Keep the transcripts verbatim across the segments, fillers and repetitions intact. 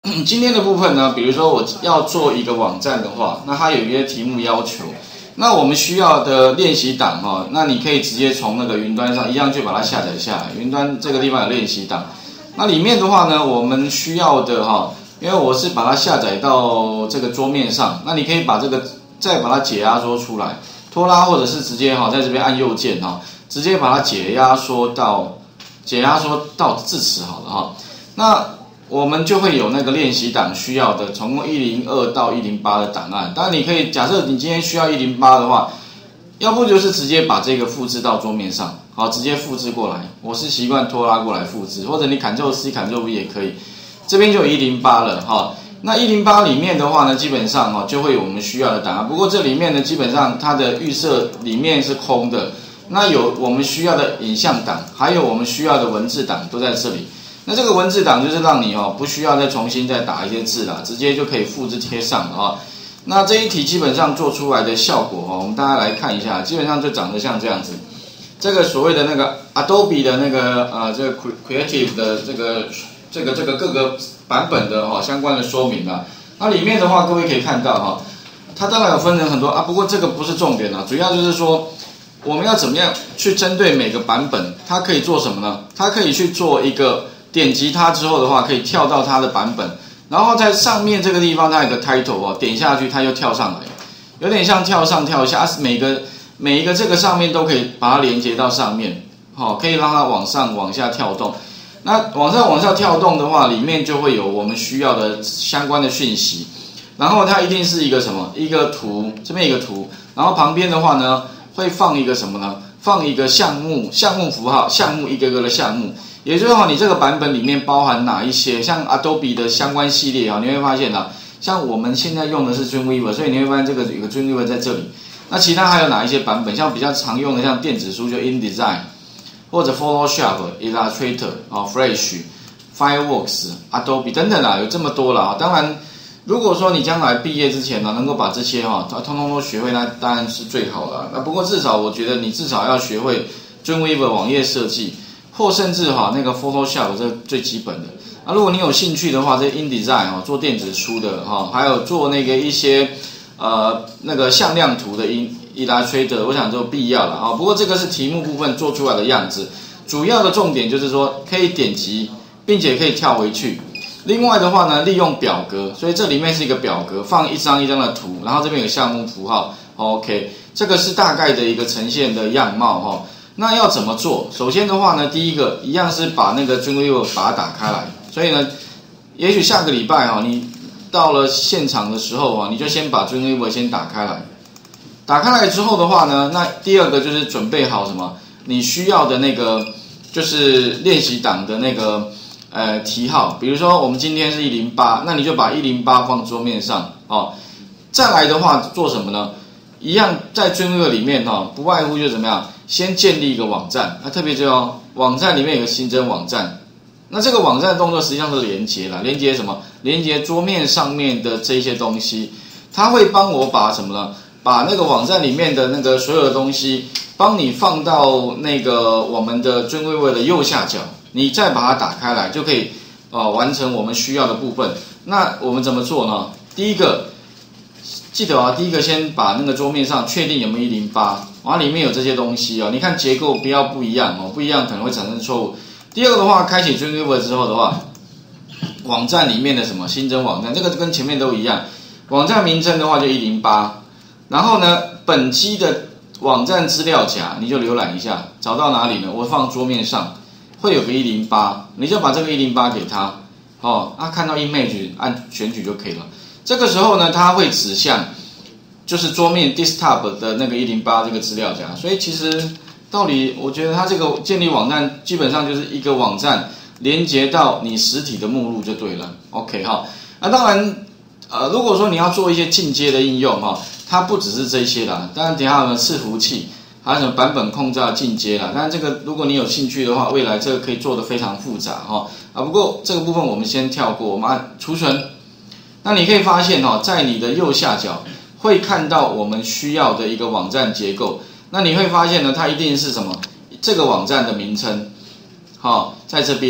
今天的部分呢，比如说我要做一个网站的话，那它有一些题目要求，那我们需要的练习档哈，那你可以直接从那个云端上一样就把它下载下来。云端这个地方有练习档，那里面的话呢，我们需要的哈，因为我是把它下载到这个桌面上，那你可以把这个再把它解压缩出来，拖拉或者是直接哈在这边按右键哈，直接把它解压缩到解压缩到字词好了哈，那我们就会有那个练习档需要的，从一零二到一零八的档案。当然，你可以假设你今天需要一零八的话，要不就是直接把这个复制到桌面上，好，直接复制过来。我是习惯拖拉过来复制，或者你 Ctrl C、Ctrl V 也可以。这边就有一零八了哈。那一零八里面的话呢，基本上哈就会有我们需要的档案。不过这里面呢，基本上它的预设里面是空的。那有我们需要的影像档，还有我们需要的文字档都在这里。那这个文字档就是让你哦不需要再重新再打一些字啦，直接就可以复制贴上了啊、哦。那这一题基本上做出来的效果哦，我们大家来看一下，基本上就长得像这样子。这个所谓的那个 Adobe 的那个呃这个 Creative 的这个这个这个各个版本的哈、哦、相关的说明啊。那里面的话，各位可以看到哈、哦，它当然有分成很多啊，不过这个不是重点啊，主要就是说我们要怎么样去针对每个版本，它可以做什么呢？它可以去做一个。点击它之后的话，可以跳到它的版本，然后在上面这个地方它有个 title 哦，点下去它就跳上来，有点像跳上跳下，每个每一个这个上面都可以把它连接到上面，好、哦，可以让它往上往下跳动。那往上往下跳动的话，里面就会有我们需要的相关的讯息，然后它一定是一个什么？一个图，这边一个图，然后旁边的话呢，会放一个什么呢？放一个项目项目符号，项目一个个的项目。也就是说，你这个版本里面包含哪一些？像 Adobe 的相关系列啊，你会发现啊，像我们现在用的是 Dreamweaver， 所以你会发现这个有个 Dreamweaver 在这里。那其他还有哪一些版本？像比较常用的，像电子书就 InDesign， 或者 Photoshop、Illustrator 啊、Flash、Fireworks、Adobe 等等啊，有这么多了啊。当然，如果说你将来毕业之前呢，能够把这些哈、啊，通通都学会，那当然是最好了。那不过至少我觉得你至少要学会 Dreamweaver 网页设计。或甚至哈那个 Photoshop 这最基本的啊，如果你有兴趣的话，这 InDesign 哈做电子书的哈，还有做那个一些呃那个向量图的 Illustrator， 我想就必要了啊。不过这个是题目部分做出来的样子，主要的重点就是说可以点击，并且可以跳回去。另外的话呢，利用表格，所以这里面是一个表格，放一张一张的图，然后这边有项目符号 ，OK， 这个是大概的一个呈现的样貌哈。那要怎么做？首先的话呢，第一个一样是把那个 Dreamweaver 把它打开来。所以呢，也许下个礼拜哈，你到了现场的时候啊，你就先把 Dreamweaver 先打开来。打开来之后的话呢，那第二个就是准备好什么？你需要的那个就是练习档的那个呃题号，比如说我们今天是一零八，那你就把一零八放桌面上哦。再来的话做什么呢？一样在 Dreamweaver 里面哈，不外乎就是怎么样？先建立一个网站，那特别就网站里面有个新增网站，那这个网站动作实际上是连接啦，连接什么？连接桌面上面的这些东西，它会帮我把什么呢？把那个网站里面的那个所有的东西，帮你放到那个我们的 Dreamweaver 的右下角，你再把它打开来，就可以呃完成我们需要的部分。那我们怎么做呢？第一个。记得啊，第一个先把那个桌面上确定有没有一零八，然后里面有这些东西哦。你看结构不要不一样哦，不一样可能会产生错误。第二个的话，开启 Dreamweaver 之后的话，网站里面的什么新增网站，这个跟前面都一样。网站名称的话就一零八，然后呢，本期的网站资料夹你就浏览一下，找到哪里呢？我放桌面上会有个一零八，你就把这个一零八给他哦，啊看到 image 按选取就可以了。这个时候呢，它会指向就是桌面 desktop 的那个一零八这个资料夹，所以其实道理我觉得它这个建立网站基本上就是一个网站连接到你实体的目录就对了 ，OK 哈。那当然，呃，如果说你要做一些进阶的应用哈，它不只是这些啦，当然底下有伺服器，还有什么版本控制进阶啦。当然这个如果你有兴趣的话，未来这个可以做得非常复杂哈啊。不过这个部分我们先跳过，我们按储存。那你可以发现哈，在你的右下角会看到我们需要的一个网站结构。那你会发现呢，它一定是什么？这个网站的名称，好，在这边。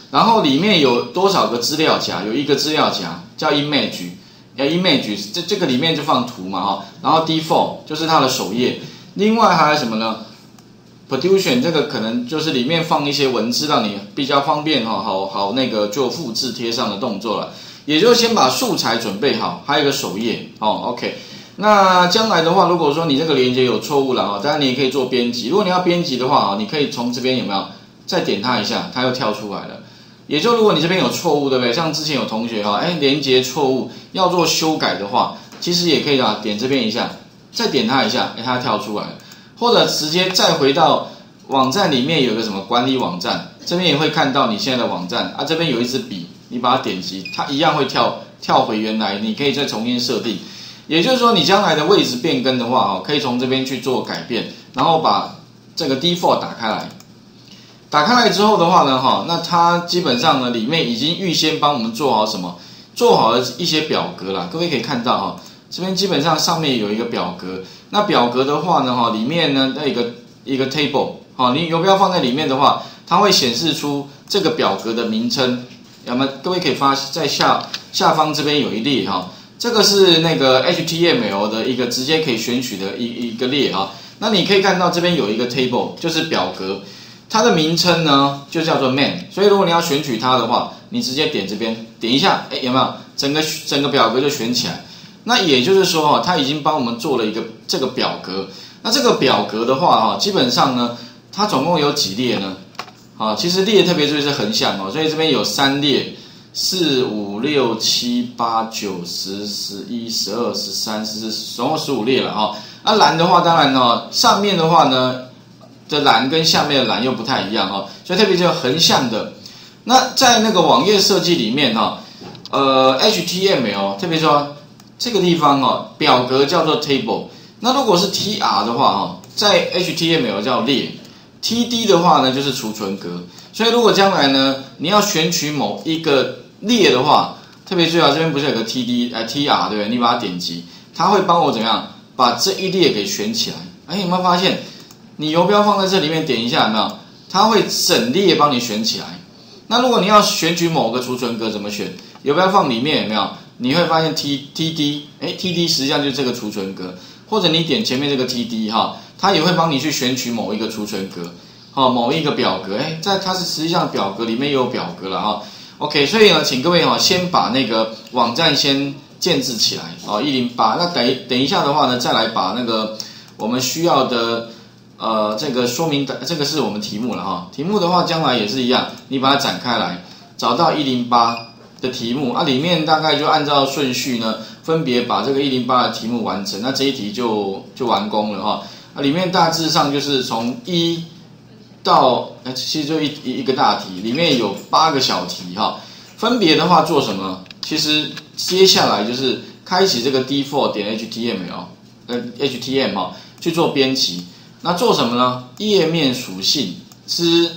然后里面有多少个资料夹？有一个资料夹叫 image， 要 image 这这个里面就放图嘛哈，然后 default 就是它的首页，另外还有什么呢 ？Production 这个可能就是里面放一些文字，让你比较方便哈，好好那个做复制贴上的动作了。也就是先把素材准备好，还有一个首页哦 ，OK。那将来的话，如果说你这个连接有错误了哈，当然你也可以做编辑。如果你要编辑的话啊，你可以从这边有没有再点它一下，它又跳出来了。也就如果你这边有错误，对不对？像之前有同学哈，哎，连接错误要做修改的话，其实也可以啊，点这边一下，再点它一下，哎，它跳出来了。或者直接再回到网站里面有个什么管理网站，这边也会看到你现在的网站啊，这边有一支笔，你把它点击，它一样会跳跳回原来，你可以再重新设定。也就是说，你将来的位置变更的话，哈，可以从这边去做改变，然后把这个 default 打开来。打开来之后的话呢，哈，那它基本上呢，里面已经预先帮我们做好什么？做好了一些表格啦。各位可以看到哈，这边基本上上面有一个表格。那表格的话呢，哈，里面呢那一个一个 table， 好，你游标放在里面的话，它会显示出这个表格的名称。那么各位可以发在下下方这边有一列哈，这个是那个 H T M L 的一个直接可以选取的一一个列哈。那你可以看到这边有一个 table， 就是表格。它的名称呢就叫做 main， 所以如果你要选取它的话，你直接点这边，点一下，哎，有没有整个整个表格就选起来？那也就是说哈，它已经帮我们做了一个这个表格。那这个表格的话哈，基本上呢，它总共有几列呢？啊，其实列特别注意是横向哦，所以这边有三列，四五六七八九十十一十二十三十四，总共十五列了哈。那栏的话，当然哦，上面的话呢。的栏跟下面的栏又不太一样哈，所以特别就横向的。那在那个网页设计里面哈，呃 H T M L 特别说这个地方哈，表格叫做 table。那如果是 T R 的话哈，在 H T M L 叫列 ，T D 的话呢就是储存格。所以如果将来呢你要选取某一个列的话，特别注意啊，这边不是有个 T D 呃 T R 对不对？你把它点击，它会帮我怎么样把这一列给选起来？哎，有没有发现？你游标放在这里面点一下，有没有？它会整列帮你选起来。那如果你要选取某个储存格，怎么选？游标放里面有没有？你会发现 T T D， 哎 ，T D 实际上就是这个储存格，或者你点前面这个 T D 哈，它也会帮你去选取某一个储存格，好，某一个表格，哎，在它是实际上表格里面也有表格了哈。OK， 所以呢，请各位哈，先把那个网站先建置起来哦，一零八。那等等一下的话呢，再来把那个我们需要的。呃，这个说明的这个是我们题目了哈。题目的话，将来也是一样，你把它展开来，找到一零八的题目啊，里面大概就按照顺序呢，分别把这个一零八的题目完成，那这一题就就完工了哈。啊，里面大致上就是从一到，其实就一一个大题，里面有八个小题哈。分别的话做什么？其实接下来就是开启这个 default 点 H T M L， 呃 H T M L 哈，去做编辑。那做什么呢？页面属性之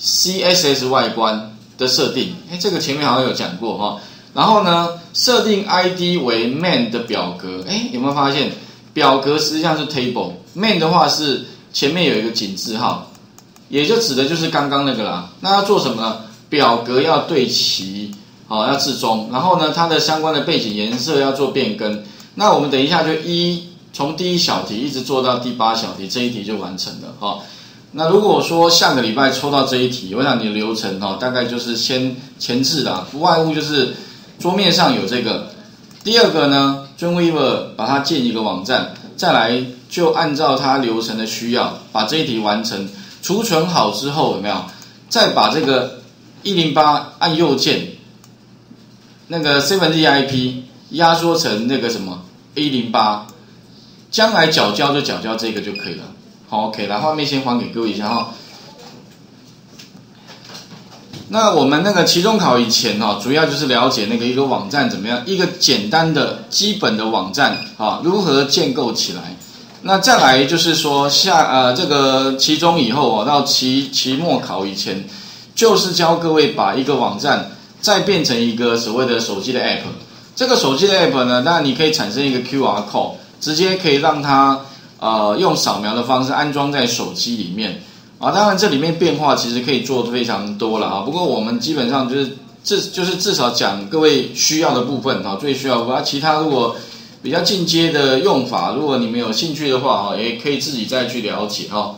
C S S 外观的设定，哎，这个前面好像有讲过哈。然后呢，设定 I D 为 main 的表格，哎，有没有发现表格实际上是 table，main 的话是前面有一个井字号，也就指的就是刚刚那个啦。那要做什么呢？表格要对齐，好，要置中，然后呢，它的相关的背景颜色要做变更。那我们等一下就一。从第一小题一直做到第八小题，这一题就完成了哈。那如果说下个礼拜抽到这一题，我想你的流程哈，大概就是先前置的，不外乎就是桌面上有这个。第二个呢 ，Dreamweaver 把它建一个网站，再来就按照它流程的需要，把这一题完成，储存好之后有没有？再把这个一零八按右键，那个 seven Z I P 压缩成那个什么一零八。将来缴交就缴交这个就可以了。好 ，OK， 来画面先还给各位一下哈。那我们那个期中考以前哈，主要就是了解那个一个网站怎么样，一个简单的基本的网站啊，如何建构起来。那再来就是说下呃这个期中以后啊，到期期末考以前，就是教各位把一个网站再变成一个所谓的手机的 App。这个手机的 App 呢，当然你可以产生一个 Q R code。直接可以让它呃用扫描的方式安装在手机里面， 啊，当然这里面变化其实可以做得非常多了啊。不过我们基本上就是至就是至少讲各位需要的部分啊，最需要的部分。其他如果比较进阶的用法，如果你们有兴趣的话哈，也可以自己再去了解哈。